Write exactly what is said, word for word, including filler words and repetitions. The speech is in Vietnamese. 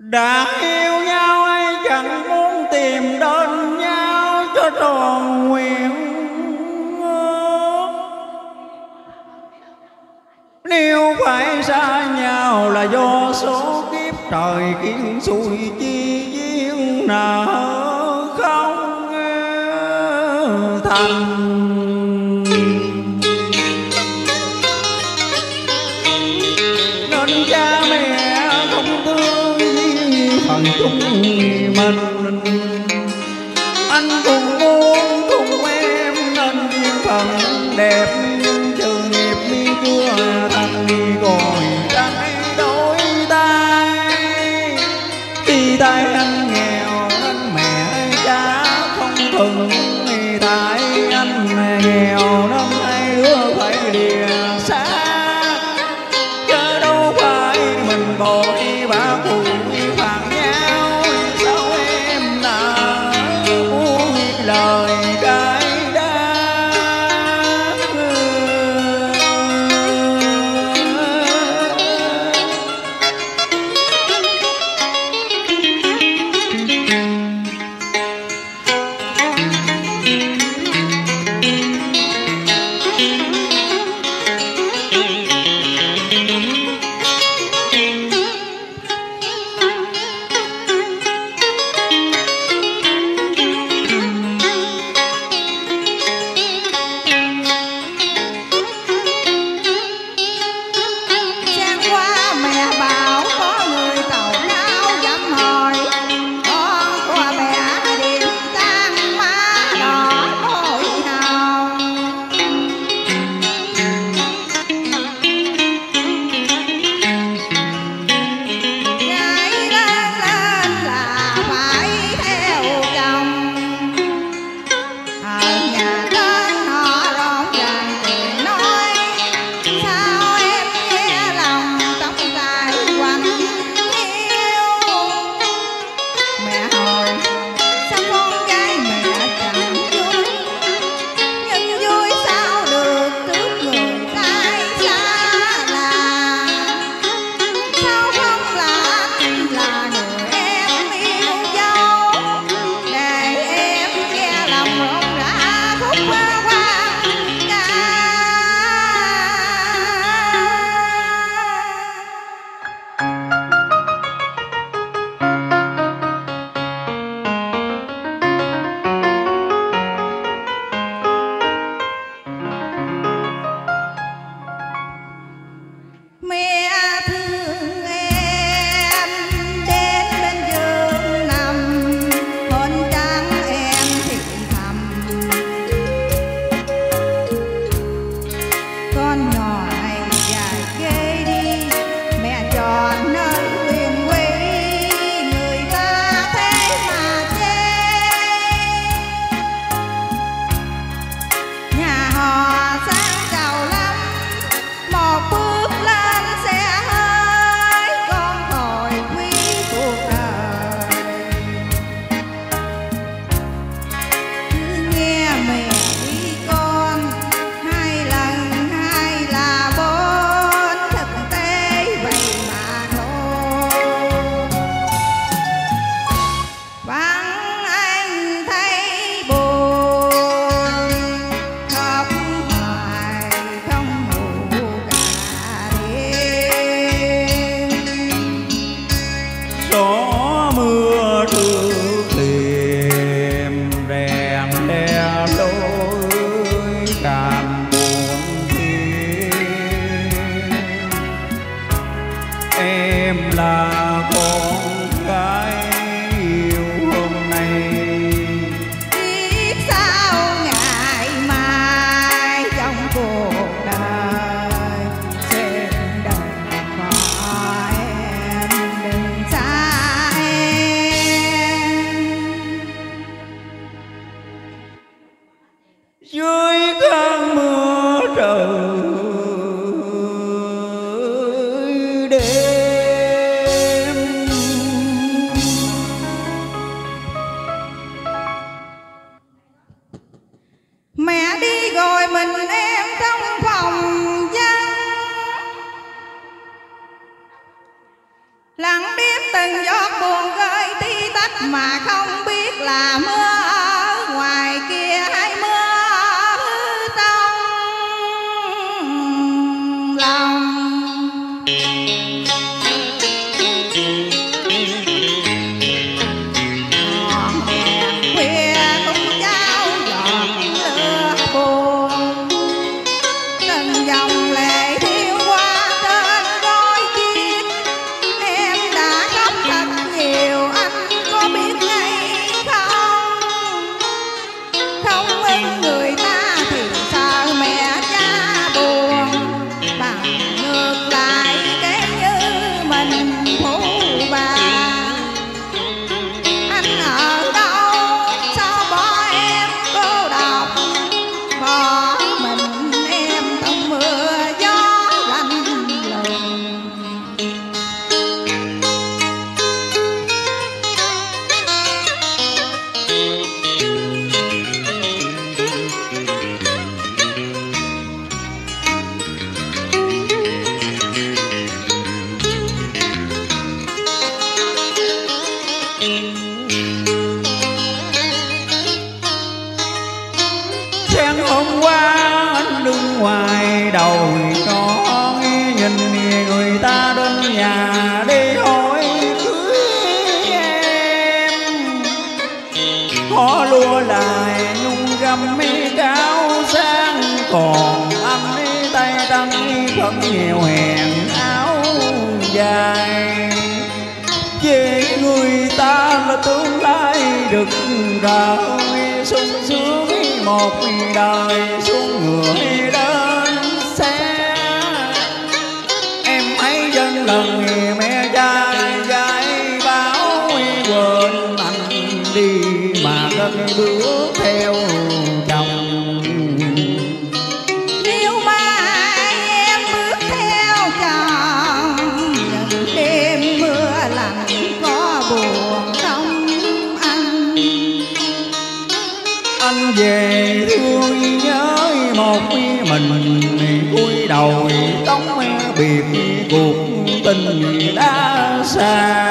Đã yêu nhau ai chẳng muốn tìm đến nhau cho tròn nguyện ước. Nếu phải xa nhau là do số kiếp trời khiến xui chi duyên nợ không thành. Nên cha mẹ không thương vì phần chung mình. Anh cũng muốn cùng em nên duyên phận đẹp, trừ nghiệp mi chưa thành rồi trái đôi tay. Khi tay anh nghèo nên mẹ cha không thuận, tại anh nghèo nên hai đứa phải lìa xa. Chứ đâu phải mình bội bạc phụ phạt nhau, sao em đã muốn lời cái đá. lặng đêm từng giọt mà không biết là mưa ở ngoài kia hay mưa trong lòng. Khuya cũng trao giọt lửa buồn, từng dòng lệ thiêu qua trên đôi chiếc. Em đã khóc thật nhiều, anh có biết hay không? Không ưng người ta thì sợ mẹ cha buồn, bằng ngược lại kể như mình phú bà. Anh ở đâu sao bỏ em cô độc, bỏ mình em trong mưa gió lạnh lùng. Sáng hôm qua anh đứng ngoài đầu có nhìn người ta đến nhà đi hỏi cưới em. Họ lùa lại nhung găm mi cao sang, còn anh ấy tay trắng phận nghèo hèn áo dài. Về người ta là tương lai được rỡ sung sướng một đời xuống ngựa đến xe. Em ấy dân lần mẹ cha dạy báo quên anh đi mà cất bước theo chồng. Nếu mai em bước theo chồng, những đêm mưa lạnh có buồn không anh? Anh về thương nhớ một mình cúi đầu tóc biệt cuộc tình đã xa.